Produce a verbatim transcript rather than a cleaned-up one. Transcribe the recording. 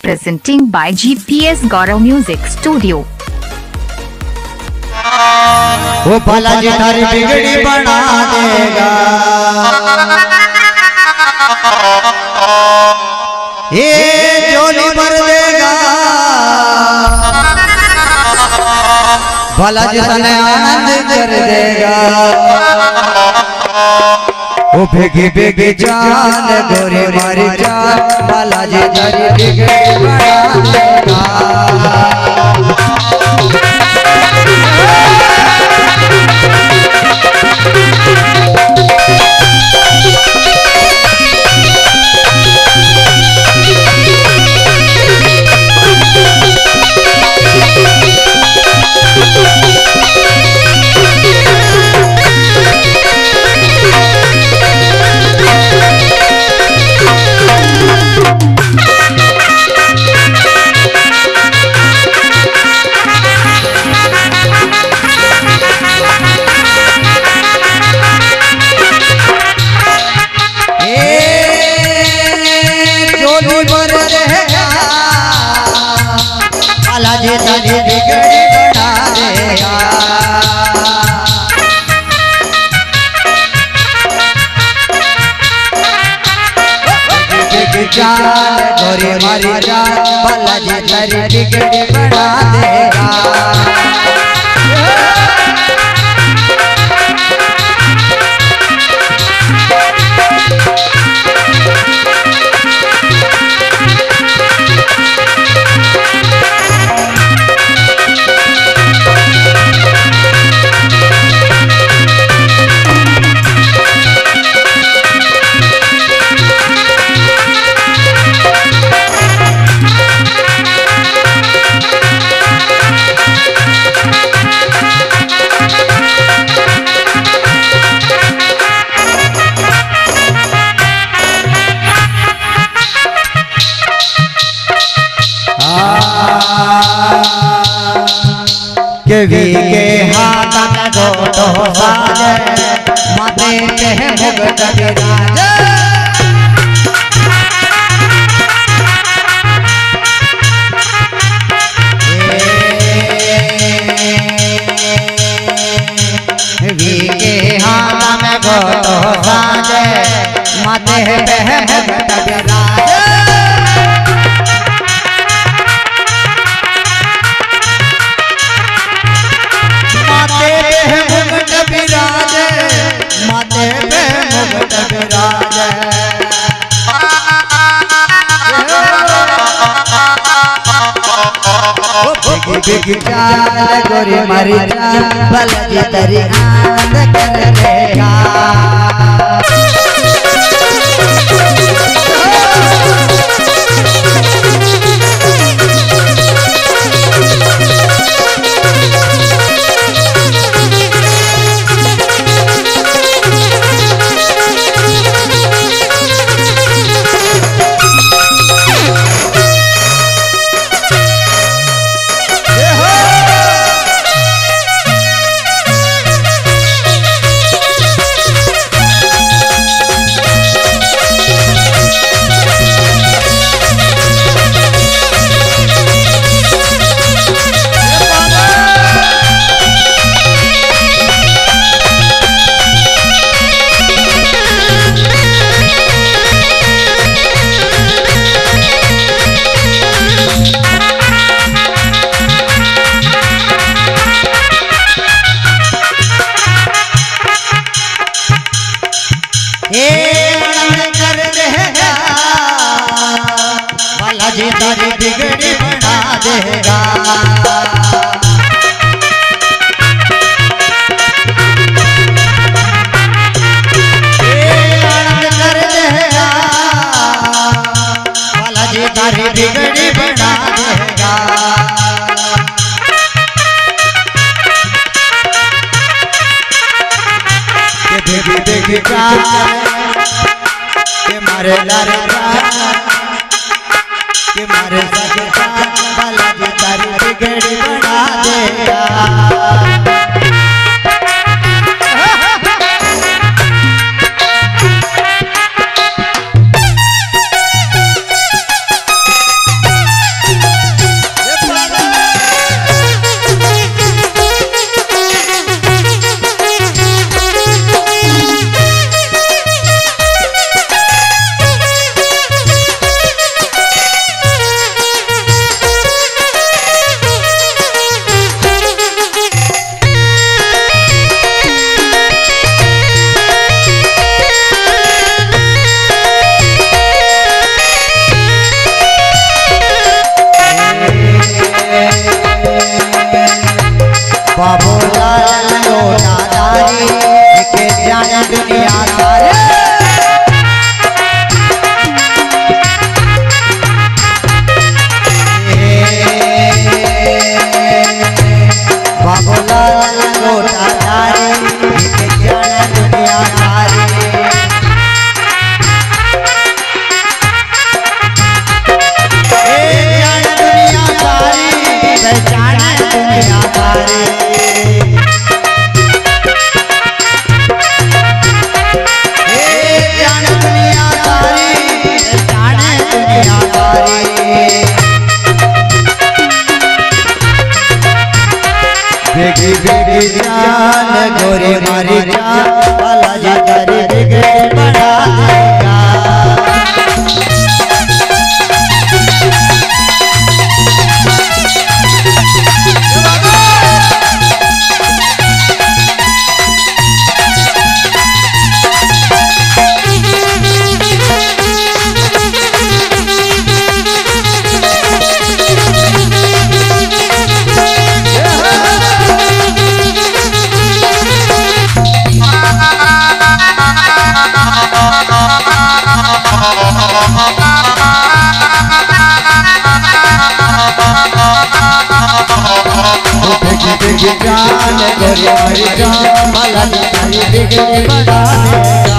presenting by G P S Gaurav Music Studio. वो बालाजी थारी बिगड़ी बना देगा, ये जोली भर देगा, बालाजी तने आनंद कर देगा। वो भेगी भेगी जान गोरी मारी जान, बालाजी थारी बिगड़ी बना देगा। बालाजी थारी बिगड़ी बना देगा, जान गोरी मारी जान, बालाजी थारी बिगड़ी बना देगा। केवी के हाथ में गोटो साजे, माथे पे मुकुट विराजे। केवी के हाथ में गोटो साजे, माथे पे मुकुट विराजे। माथे पे मुकुट विराजे, बिगी बिगी जान गोरी मारी जान, बालाजी थारी आनंद कर देगा। बालाजी थारी बिगड़ी बना देगा, आनंद कर देगा, बालाजी थारी बिगड़ी बना देगा। देखी देखी के मारे लारे के मारे सके बालाजी थारी बिगड़ी बना देगा। बाबूलाल लोटादारी के जाने दुनिया सारे बाबूलाल लोटादारी के जाने दुनिया सारे जाने दुनिया सारी पहचाने दुनिया सारी बेगी बेगी जान गोरी मारी जान बालाजी तेरी बिगड़ी बना देगा जान गोरी मारी जान बालाजी तेरी बिगड़ी बना देगा